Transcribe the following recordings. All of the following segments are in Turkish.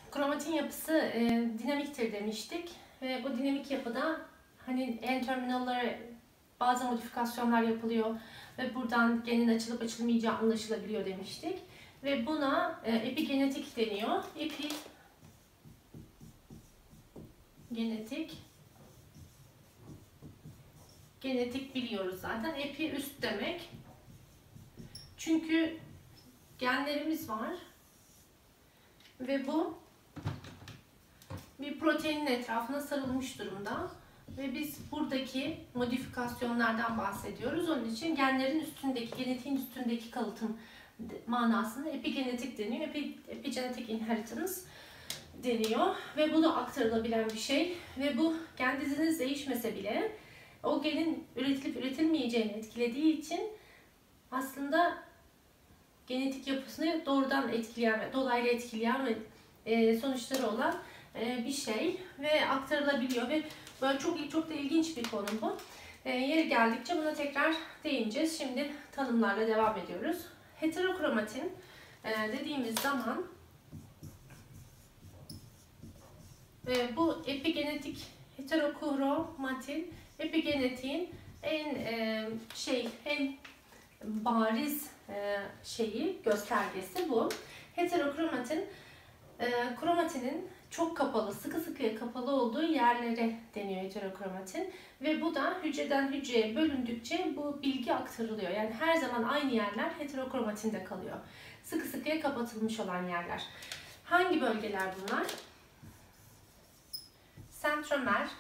Kromatin yapısı dinamiktir demiştik ve bu dinamik yapıda hani N-terminallara bazı modifikasyonlar yapılıyor ve buradan genin açılıp açılmayacağı anlaşılabiliyor demiştik. Ve buna epigenetik deniyor. Genetik biliyoruz zaten. Epi üst demek. Çünkü genlerimiz var ve bu bir proteinin etrafına sarılmış durumda ve biz buradaki modifikasyonlardan bahsediyoruz. Onun için genlerin üstündeki, genetiğin üstündeki kalıtım manasında epigenetik deniyor. Epigenetic inheritance deniyor ve bu da aktarılabilen bir şey ve bu gen diziniz değişmese bile o genin üretilip üretilmeyeceğini etkilediği için aslında genetik yapısını doğrudan etkileyen ve dolaylı etkileyen ve sonuçları olan bir şey ve aktarılabiliyor ve böyle çok da ilginç bir konu bu. Yeri geldikçe buna tekrar değineceğiz. Şimdi tanımlarla devam ediyoruz. Heterokromatin dediğimiz zaman bu epigenetik heterokromatin epigenetiğin en bariz göstergesi bu. Heterokromatin kromatinin çok kapalı, sıkıya kapalı olduğu yerlere deniyor heterokromatin ve bu da hücreden hücreye bölündükçe bu bilgi aktarılıyor. Yani her zaman aynı yerler heterokromatinde kalıyor. Sıkıya kapatılmış olan yerler. Hangi bölgeler bunlar? Sentromer,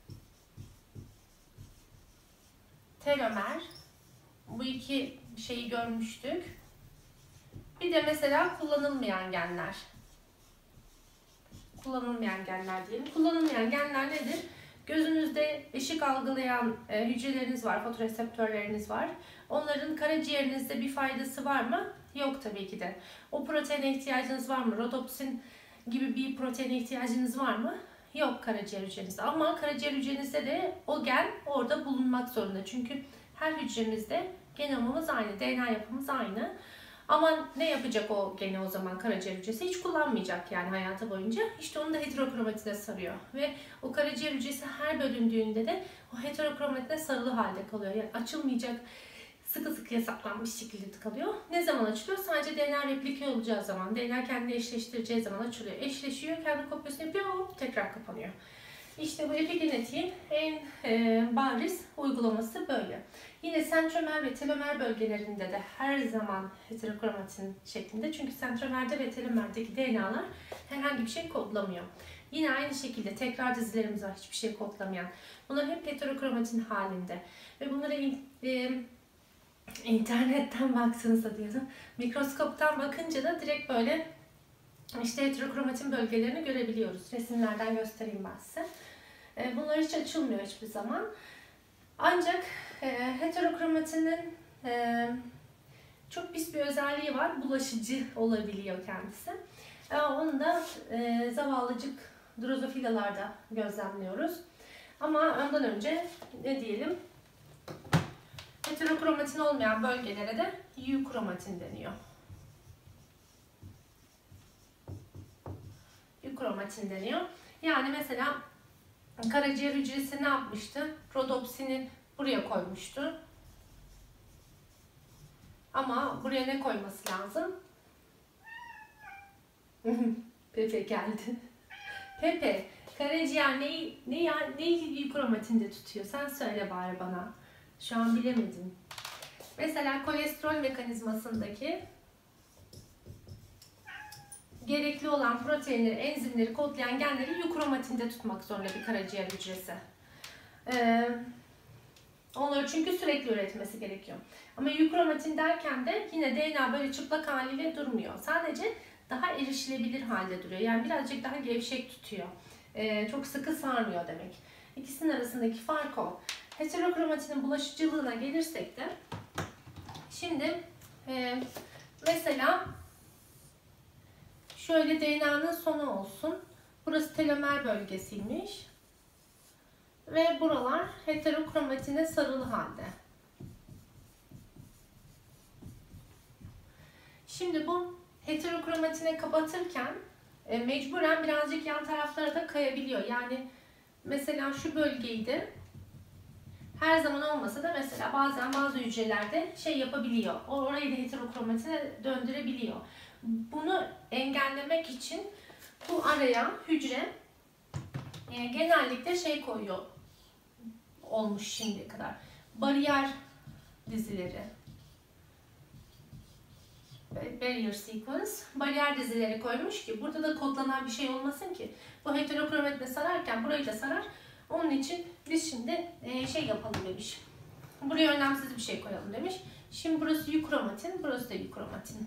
telomer, bu iki şeyi görmüştük. Bir de mesela kullanılmayan genler. Kullanılmayan genler diyelim. Kullanılmayan genler nedir? Gözünüzde ışık algılayan hücreleriniz var, fotoreseptörleriniz var. Onların karaciğerinizde bir faydası var mı? Yok tabii ki de. O proteine ihtiyacınız var mı? Rodopsin gibi bir proteine ihtiyacınız var mı? Yok karaciğer hücrenizde. Ama karaciğer hücrenizde de o gen orada bulunmak zorunda. Çünkü her hücremizde genomumuz aynı, DNA yapımız aynı. Ama ne yapacak o geni o zaman karaciğer hücresi? Hiç kullanmayacak yani hayatı boyunca. İşte onu da heterokromatine sarıyor. Ve o karaciğer hücresi her bölündüğünde de o heterokromatine sarılı halde kalıyor. Yani açılmayacak, sıkıya saklanmış şekilde kalıyor. Ne zaman açılıyor? Sadece DNA replike olacağı zaman, DNA kendini eşleştireceği zaman açılıyor. Eşleşiyor, kendi kopyasını yapıyor, hop tekrar kapanıyor. İşte bu epigenetiğin en bariz uygulaması böyle. Yine sentromer ve telomer bölgelerinde de her zaman heterokromatin şeklinde. Çünkü sentromerde ve telomerdeki DNA'lar herhangi bir şey kodlamıyor. Yine aynı şekilde tekrar dizilerimiz var, hiçbir şey kodlamayan. Bunlar hep heterokromatin halinde. Ve bunlara internetten baktığınızda diyelim, mikroskoptan bakınca da direkt böyle işte heterokromatin bölgelerini görebiliyoruz. Resimlerden göstereyim ben size. Bunlar hiç açılmıyor hiçbir zaman. Ancak heterokromatinin çok pis bir özelliği var. Bulaşıcı olabiliyor kendisi. Onu da zavallıcık drozofilalarda gözlemliyoruz. Ama ondan önce ne diyelim? Heterokromatin olmayan bölgelere de eukromatin deniyor. Eukromatin deniyor. Yani mesela karaciğer hücresi ne yapmıştı? Rodopsini buraya koymuştu. Ama buraya ne koyması lazım? Pepe geldi. Pepe, karaciğer neyi eukromatinde tutuyor? Sen söyle bari bana. Şu an bilemedim. Mesela kolesterol mekanizmasındaki gerekli olan proteinleri, enzimleri kodlayan genleri eukromatinde tutmak zorunda bir karaciğer hücresi. Onları çünkü sürekli üretmesi gerekiyor. Ama eukromatin derken de yine DNA böyle çıplak haliyle durmuyor. Sadece daha erişilebilir halde duruyor. Yani birazcık daha gevşek tutuyor. Çok sıkı sarmıyor demek. İkisinin arasındaki fark o. Heterokromatinin bulaşıcılığına gelirsek de şimdi mesela şöyle DNA'nın sonu olsun. Burası telomer bölgesiymiş. Ve buralar heterokromatine sarılı halde. Şimdi bu heterokromatine kapatırken mecburen birazcık yan taraflara da kayabiliyor. Yani mesela şu bölgeyi de her zaman olmasa da mesela bazen bazı hücrelerde şey yapabiliyor. Orayı da heterokromatine döndürebiliyor. Bunu engellemek için bu araya hücre genellikle şey koyuyor olmuş şimdiye kadar. Bariyer dizileri. Barrier sequence. Bariyer dizileri koymuş ki burada da kodlanan bir şey olmasın ki. Bu heterokromatine sararken burayı da sarar. Onun için biz şimdi şey yapalım demiş. Buraya önemsiz bir şey koyalım demiş. Şimdi burası eukromatin, burası da eukromatin.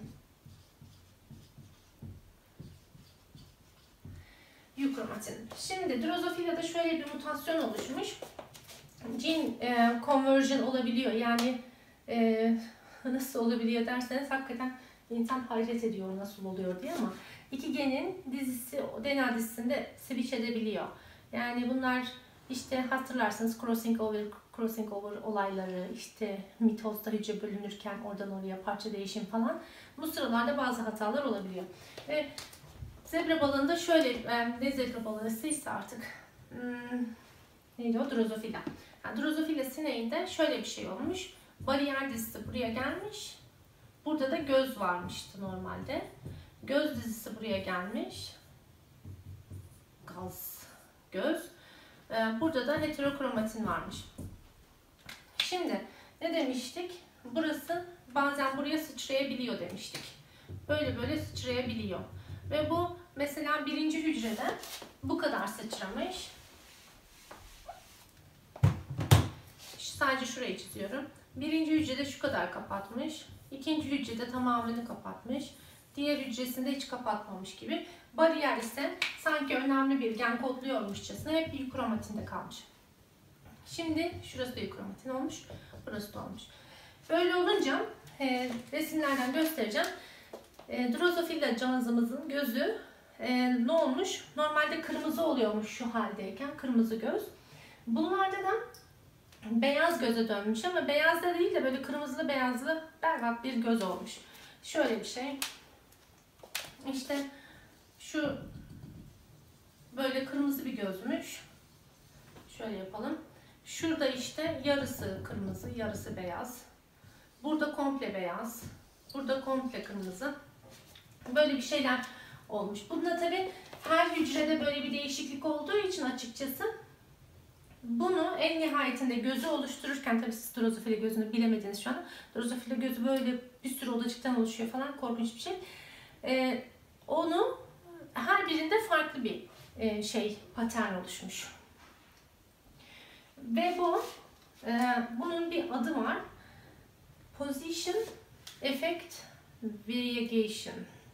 Eukromatin. Şimdi Drosophila'da şöyle bir mutasyon oluşmuş. Gene conversion olabiliyor. Yani nasıl olabiliyor derseniz hakikaten insan hayret ediyor nasıl oluyor diye, ama iki genin dizisi, DNA dizisinde switch edebiliyor. Yani bunlar işte hatırlarsınız crossing over olayları, işte mitozda hücre bölünürken oradan oraya parça değişim falan. Bu sıralarda bazı hatalar olabiliyor. Ve zebra balığında şöyle, ne zebra balığıysa artık neydi o? Drosophila. Yani Drosophila sineğinde şöyle bir şey olmuş. Bariyer dizisi buraya gelmiş. Burada da göz varmıştı normalde. Göz dizisi buraya gelmiş. Göz. Burada da heterokromatin varmış. Şimdi ne demiştik? Burası bazen buraya sıçrayabiliyor demiştik. Böyle böyle sıçrayabiliyor. Ve bu mesela birinci hücrede bu kadar sıçramış. Sadece şurayı çiziyorum. Birinci hücrede şu kadar kapatmış. İkinci hücrede tamamını kapatmış. Diğer hücresinde hiç kapatmamış gibi. Bariyer ise sanki önemli bir gen kodluyormuşçasına hep eukromatinde kalmış. Şimdi şurası da eukromatin olmuş. Burası da olmuş. Böyle olunca resimlerden göstereceğim. Drosophila canlımızın gözü ne olmuş? Normalde kırmızı oluyormuş şu haldeyken. Kırmızı göz. Bunlarda da beyaz göze dönmüş, ama beyaz da değil de böyle kırmızılı beyazlı berbat bir göz olmuş. Şöyle bir şey. İşte şu böyle kırmızı bir gözmüş. Şöyle yapalım. Şurada işte yarısı kırmızı, yarısı beyaz. Burada komple beyaz. Burada komple kırmızı. Böyle bir şeyler olmuş. Bunda tabii her hücrede böyle bir değişiklik olduğu için açıkçası bunu en nihayetinde gözü oluştururken, tabii siz Drosophila gözünü bilemediniz şu an. Drosophila gözü böyle bir sürü odacıktan oluşuyor falan, korkunç bir şey. Onu her birinde farklı bir patern oluşmuş. Ve bunun bir adı var. Position Effect Variation.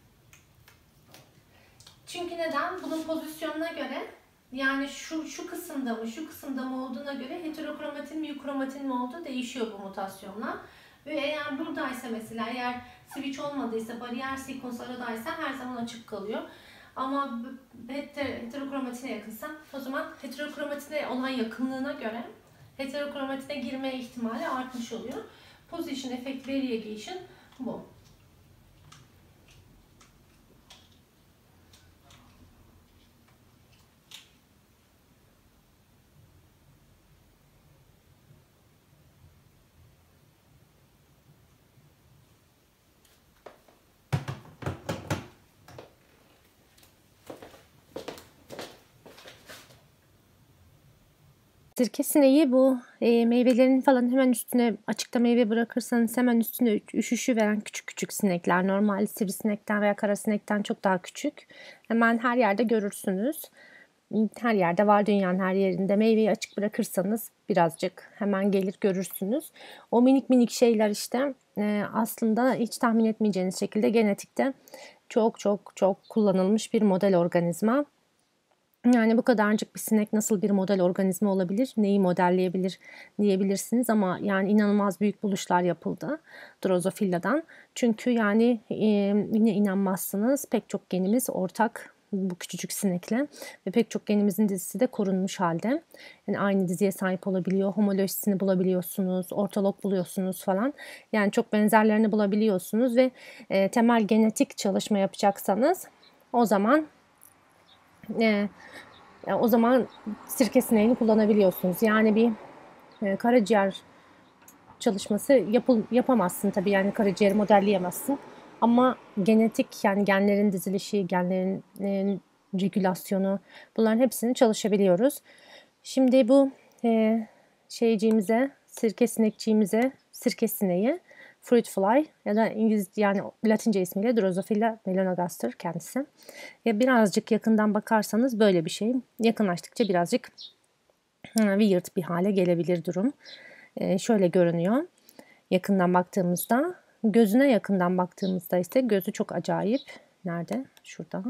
Çünkü neden? Bunun pozisyonuna göre, yani şu kısımda mı, şu kısımda mı olduğuna göre heterokromatin mi, eukromatin mi olduğu değişiyor bu mutasyonla. Ve eğer buradaysa mesela, eğer switch olmadıysa, bariyer sekans aradaysa her zaman açık kalıyor. Ama heterokromatine yakınsa, o zaman heterokromatine olan yakınlığına göre heterokromatine girme ihtimali artmış oluyor. Position Effect Variation bu. Sirke sineği bu meyvelerin falan hemen üstüne, açıkta meyve bırakırsanız hemen üstüne üşüşü veren küçük küçük sinekler. Normal sivrisinekten veya karasinekten çok daha küçük. Hemen her yerde görürsünüz. Her yerde var, dünyanın her yerinde. Meyveyi açık bırakırsanız birazcık hemen gelir görürsünüz. O minik minik şeyler işte aslında hiç tahmin etmeyeceğiniz şekilde genetikte çok çok çok kullanılmış bir model organizma. Yani bu kadarcık bir sinek nasıl bir model organizma olabilir, neyi modelleyebilir diyebilirsiniz, ama yani inanılmaz büyük buluşlar yapıldı Drosophila'dan. Çünkü yani yine inanmazsınız, pek çok genimiz ortak bu küçücük sinekle ve pek çok genimizin dizisi de korunmuş halde. Yani aynı diziye sahip olabiliyor, homolojisini bulabiliyorsunuz, ortalog buluyorsunuz falan. Yani çok benzerlerini bulabiliyorsunuz ve temel genetik çalışma yapacaksanız o zaman O zaman sirke sineğini kullanabiliyorsunuz. Yani bir karaciğer çalışması yapamazsın tabii, yani karaciğeri modelleyemezsin. Ama genetik, yani genlerin dizilişi, genlerin regülasyonu, bunların hepsini çalışabiliyoruz. Şimdi bu sirke sinekçiğimize, sirke sineği, fruit fly ya da İngilizce, yani Latince ismiyle Drosophila melanogaster kendisi. Birazcık yakından bakarsanız böyle bir şey. Yakınlaştıkça birazcık weird bir hale gelebilir durum. Şöyle görünüyor yakından baktığımızda. Gözüne yakından baktığımızda ise gözü çok acayip. Nerede? Şurada.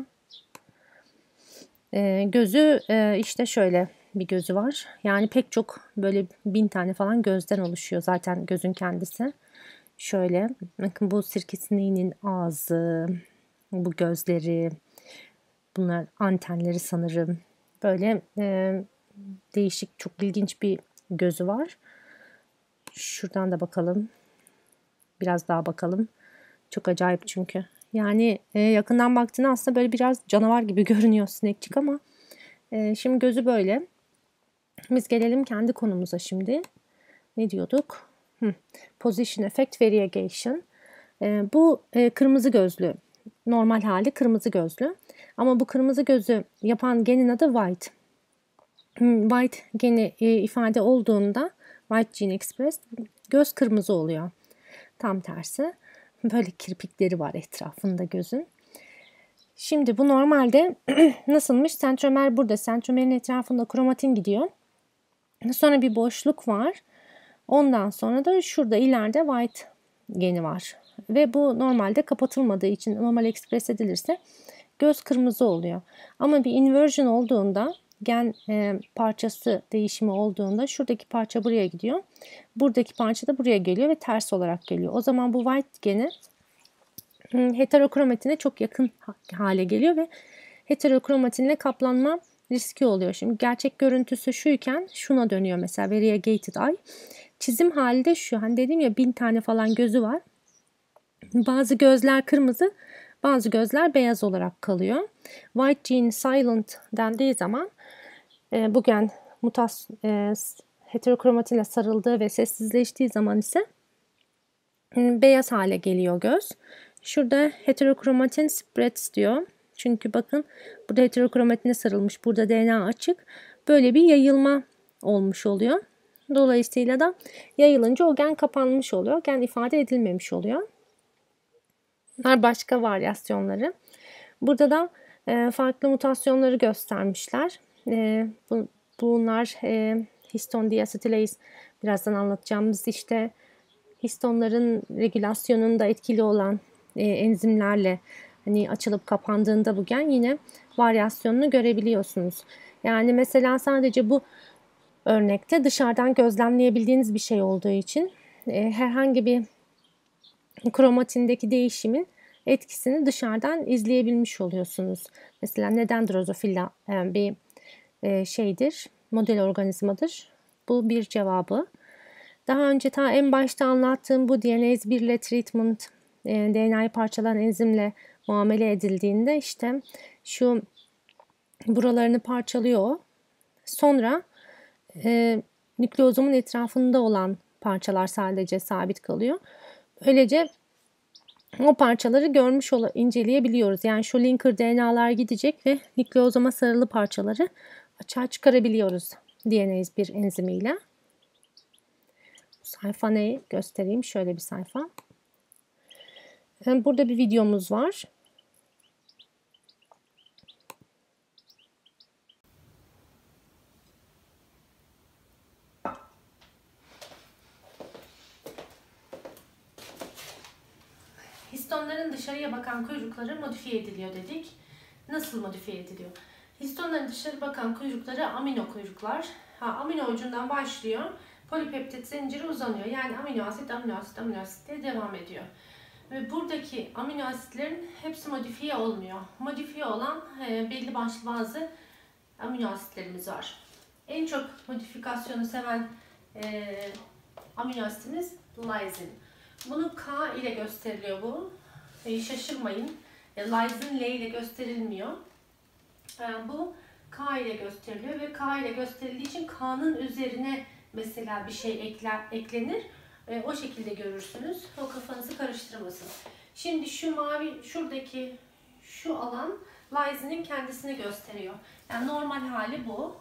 Gözü işte şöyle bir gözü var. Yani pek çok, böyle 1000 tane falan gözden oluşuyor zaten gözün kendisi. Şöyle bakın, bu sirke sineğinin ağzı, bu gözleri, bunlar antenleri sanırım. Böyle değişik, çok ilginç bir gözü var. Şuradan da bakalım. Biraz daha bakalım. Çok acayip çünkü. Yani yakından baktığında aslında böyle biraz canavar gibi görünüyor sinekçik ama şimdi gözü böyle. Biz gelelim kendi konumuza şimdi. Ne diyorduk? Position effect variegation. Bu kırmızı gözlü. Normal hali kırmızı gözlü. Ama bu kırmızı gözü yapan genin adı white. White geni ifade olduğunda, white gene expressed, göz kırmızı oluyor. Tam tersi. Böyle kirpikleri var etrafında gözün. Şimdi bu normalde nasılmış? Sentromer burada. Sentromerin etrafında kromatin gidiyor. Sonra bir boşluk var. Ondan sonra da şurada ileride white geni var. Ve bu normalde kapatılmadığı için, normal ekspres edilirse göz kırmızı oluyor. Ama bir inversion olduğunda, gen parçası değişimi olduğunda şuradaki parça buraya gidiyor. Buradaki parça da buraya geliyor ve ters olarak geliyor. O zaman bu white geni heterokromatine çok yakın hale geliyor ve heterokromatinle kaplanma riski oluyor. Şimdi gerçek görüntüsü şuyken şuna dönüyor mesela, variegated eye. Çizim halde şu, hani dedim ya 1000 tane falan gözü var. Bazı gözler kırmızı, bazı gözler beyaz olarak kalıyor. White gene silent dendiği zaman bu gen heterokromatinle sarıldığı ve sessizleştiği zaman ise beyaz hale geliyor göz. Şurada heterokromatin spreads diyor. Çünkü bakın burada heterokromatine sarılmış, burada DNA açık. Böyle bir yayılma olmuş oluyor. Dolayısıyla da yayılınca o gen kapanmış oluyor. Gen ifade edilmemiş oluyor. Bunlar başka varyasyonları. Burada da farklı mutasyonları göstermişler. Bunlar histon deacetylase, birazdan anlatacağımız işte histonların regülasyonunda etkili olan enzimlerle hani açılıp kapandığında bu gen yine varyasyonunu görebiliyorsunuz. Yani mesela sadece bu örnekte dışarıdan gözlemleyebildiğiniz bir şey olduğu için herhangi bir kromatindeki değişimin etkisini dışarıdan izleyebilmiş oluyorsunuz. Mesela neden Drosophila bir şeydir, model organizmadır? Bu bir cevabı. Daha önce en başta anlattığım bu DNase 1 ile treatment, DNA'yı parçalanan enzimle muamele edildiğinde işte şu buralarını parçalıyor. Sonra nükleozomun etrafında olan parçalar sadece sabit kalıyor. Böylece o parçaları inceleyebiliyoruz. Yani şu linker DNA'lar gidecek ve nükleozoma sarılı parçaları açığa çıkarabiliyoruz DNase 1 enzimiyle. Sayfa ne? Göstereyim. Şöyle bir sayfa. Burada bir videomuz var. Histonların dışarıya bakan kuyrukları modifiye ediliyor dedik. Nasıl modifiye ediliyor? Histonların dışarı bakan kuyrukları amino kuyruklar. Amino ucundan başlıyor. Polipeptit zinciri uzanıyor. Yani amino asit, amino asit, amino asit diye devam ediyor. Ve buradaki amino asitlerin hepsi modifiye olmuyor. Modifiye olan belli başlı bazı amino asitlerimiz var. En çok modifikasyonu seven amino asitimiz lysine. Bunu K ile gösteriliyor bu. Şaşırmayın. Lysine L ile gösterilmiyor. Bu K ile gösteriliyor ve K ile gösterildiği için K'nın üzerine mesela bir şey eklenir. O şekilde görürsünüz. O kafanızı karıştırmasın. Şimdi şu mavi, şuradaki şu alan lysin'in kendisini gösteriyor. Yani normal hali bu.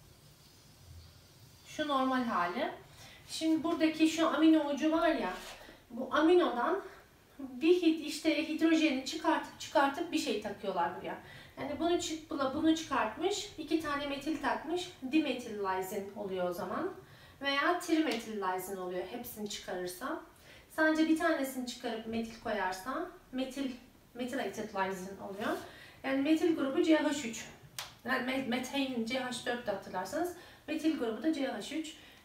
Şu normal hali. Şimdi buradaki şu amino ucu var ya, bu aminodan bir işte hidrojeni çıkartıp bir şey takıyorlar buraya. Yani bunu çıkartmış, 2 tane metil takmış, dimetil lysin oluyor o zaman. Veya trimetil lysin oluyor hepsini çıkarırsa. Sadece bir tanesini çıkarıp metil koyarsa methylated lysin oluyor. Yani metil grubu CH3. Yani metain CH4 de hatırlarsanız metil grubu da CH3.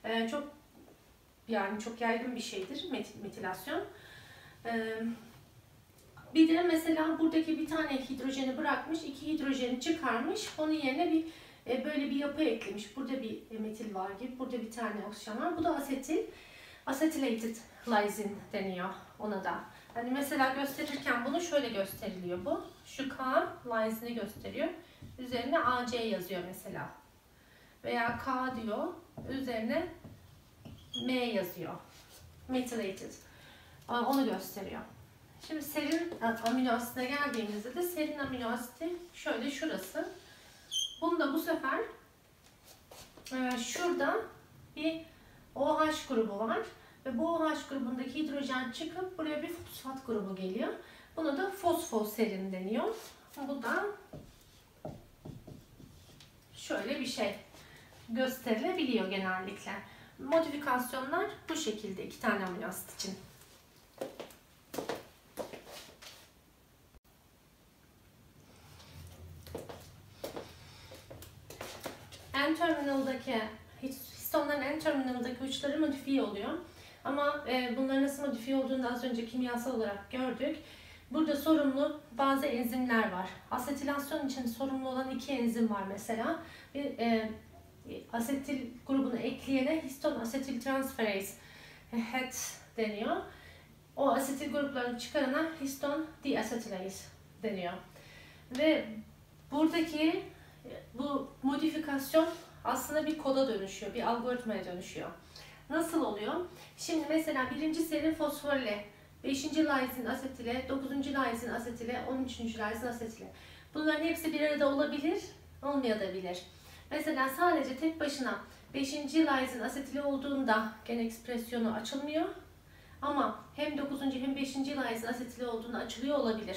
Çok yaygın bir şeydir metilasyon. Bir de mesela buradaki bir tane hidrojeni bırakmış, 2 hidrojeni çıkarmış, onun yerine böyle bir yapı eklemiş. Burada bir metil var gibi, burada bir tane oksijen var. Bu da acetylated lysin deniyor ona da. Hani mesela gösterirken bunu şöyle gösteriliyor bu. Şu K lysin'i gösteriyor. Üzerine AC yazıyor mesela. Veya K diyor, üzerine M yazıyor. Methylated. Onu gösteriyor. Şimdi serin amino asitine geldiğimizde de serin amino asiti şöyle şurası. Bunda bu sefer şurada bir OH grubu var ve bu OH grubundaki hidrojen çıkıp buraya bir fosfat grubu geliyor. Buna da fosfoserin deniyor. Bu da şöyle bir şey gösterilebiliyor genellikle. Modifikasyonlar bu şekilde 2 tane amino asit için. N-terminaldaki histonların N-terminaldaki uçları modifiye oluyor. Ama bunların nasıl modifiye olduğunu az önce kimyasal olarak gördük. Burada sorumlu bazı enzimler var. Asetilasyon için sorumlu olan 2 enzim var mesela. Asetil grubunu ekleyene histon asetil transferase HET deniyor. O asetil gruplarını çıkarana histon deacetylase deniyor. Ve buradaki bu modifikasyon aslında bir koda dönüşüyor, bir algoritmaya dönüşüyor. Nasıl oluyor? Şimdi mesela 1. serin fosforle, 5. lysin asetile, 9. lysin asetile, 13. lysin asetile. Bunların hepsi bir arada olabilir, olmayabilir. Mesela sadece tek başına 5. lysin asetile olduğunda gen ekspresyonu açılmıyor. Ama hem 9. hem 5. lysin asetile olduğunda açılıyor olabilir.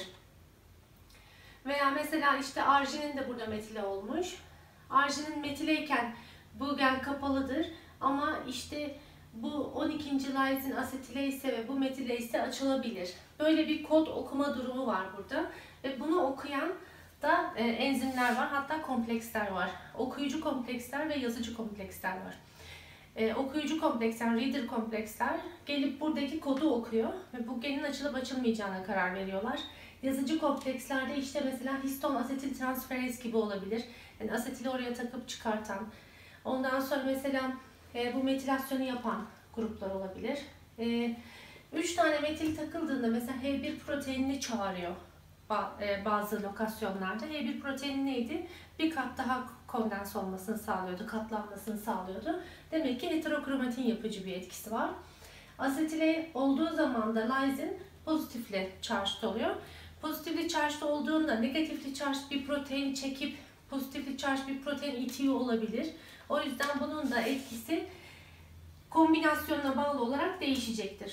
Veya mesela işte arginin de burada metile olmuş. Arginin metileyken bu gen kapalıdır ama işte bu 12. lysin asetile ise ve bu metile ise açılabilir. Böyle bir kod okuma durumu var burada ve bunu okuyan da enzimler var, hatta kompleksler var. Okuyucu kompleksler ve yazıcı kompleksler var. Okuyucu kompleksler, reader kompleksler gelip buradaki kodu okuyor ve bu genin açılıp açılmayacağına karar veriyorlar. Yazıcı komplekslerde işte mesela histon asetil transferase gibi olabilir. Yani asetili oraya takıp çıkartan. Ondan sonra mesela bu metilasyonu yapan gruplar olabilir. 3 tane metil takıldığında mesela H1 proteinini çağırıyor bazı lokasyonlarda. H1 proteini neydi? Bir kat daha kondens olmasını sağlıyordu, katlanmasını sağlıyordu. Demek ki heterokromatin yapıcı bir etkisi var. Asetile olduğu zaman da lysin pozitifle charged oluyor. Pozitifli charged olduğunda negatifli charged bir protein çekip pozitifli charged bir protein itiyor olabilir. O yüzden bunun da etkisi kombinasyonuna bağlı olarak değişecektir.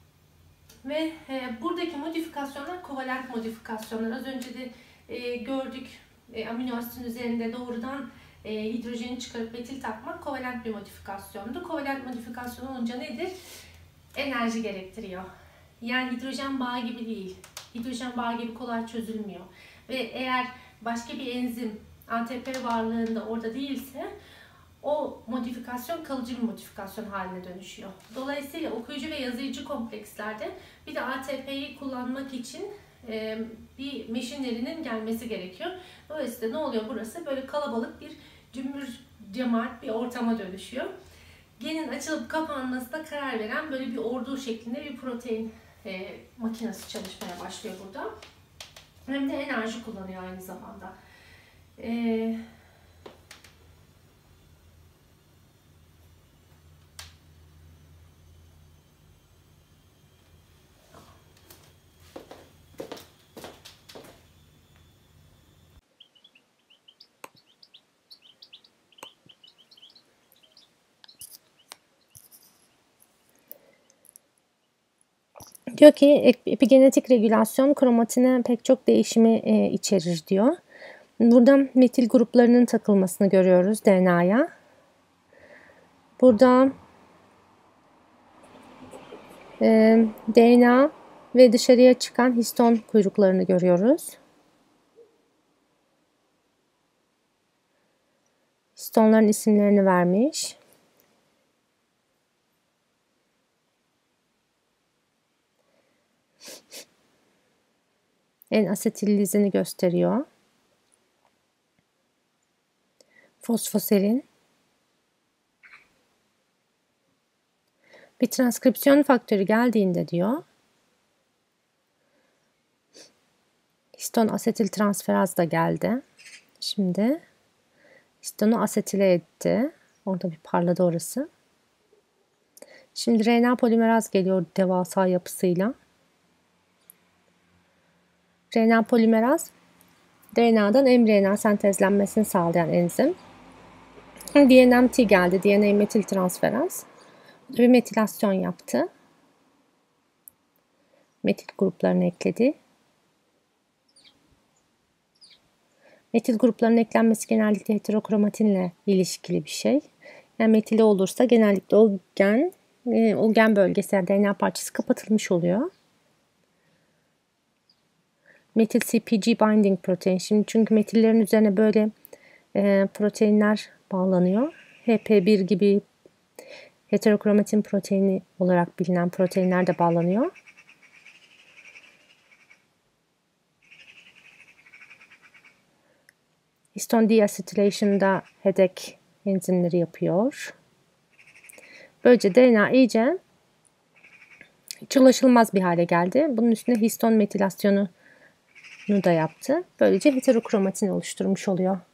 Ve buradaki modifikasyonlar kovalent modifikasyonlar. Az önce de gördük amino asitin üzerinde doğrudan hidrojeni çıkarıp metil takmak kovalent bir modifikasyondu. Kovalent modifikasyon olunca nedir? Enerji gerektiriyor. Yani hidrojen bağı gibi değil. Hidrojen bağı gibi kolay çözülmüyor. Ve eğer başka bir enzim ATP varlığında orada değilse o modifikasyon kalıcı bir modifikasyon haline dönüşüyor. Dolayısıyla okuyucu ve yazıcı komplekslerde bir de ATP'yi kullanmak için bir machinery'nin gelmesi gerekiyor. Dolayısıyla ne oluyor burası? Böyle kalabalık bir cümbür cemaat bir ortama dönüşüyor. Genin açılıp kapanmasına karar veren böyle bir ordu şeklinde bir protein makinesi çalışmaya başlıyor burada. Hem de enerji kullanıyor aynı zamanda. Diyor ki epigenetik regülasyon kromatine pek çok değişimi içerir diyor. Burada metil gruplarının takılmasını görüyoruz DNA'ya. Burada DNA ve dışarıya çıkan histon kuyruklarını görüyoruz. Histonların isimlerini vermiş. N-asetillizini gösteriyor. Fosfoserin. Bir transkripsiyon faktörü geldiğinde diyor, histon asetil transferaz da geldi. Şimdi histonu asetile etti. Orada bir parladı orası. Şimdi RNA polimeraz geliyor devasa yapısıyla. RNA polimeraz DNA'dan mRNA sentezlenmesini sağlayan enzim. DNMT geldi. DNA metil transferaz. Bir metilasyon yaptı. Metil gruplarını ekledi. Metil gruplarının eklenmesi genellikle heterokromatinle ilişkili bir şey. Yani metili olursa genellikle o gen bölgesi, yani DNA parçası kapatılmış oluyor. Metil CpG binding protein. Şimdi çünkü metillerin üzerine böyle proteinler bağlanıyor. HP1 gibi heterokromatin proteini olarak bilinen proteinler de bağlanıyor. Histone deacetylation'da HEDEC enzimleri yapıyor. Böylece DNA iyice hiç ulaşılmaz bir hale geldi. Bunun üstüne histon metilasyonu da yaptı. Böylece heterokromatin oluşturmuş oluyor.